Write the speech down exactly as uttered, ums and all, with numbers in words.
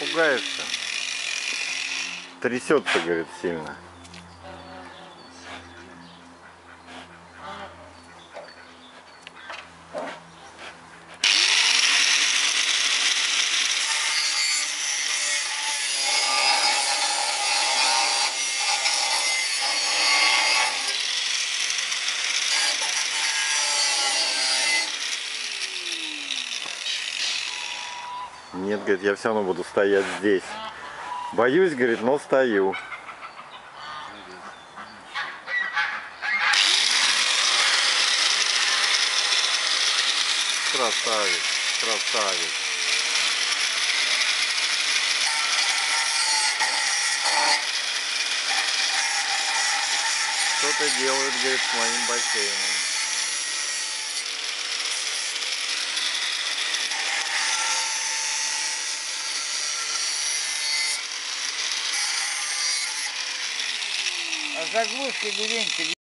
пугаешься. Трясется, говорит, сильно. Нет, говорит, я все равно буду стоять здесь. Боюсь, говорит, но стою. Красавец, красавец. Что-то делают, говорит, с моим бассейном. А заглушки деревеньки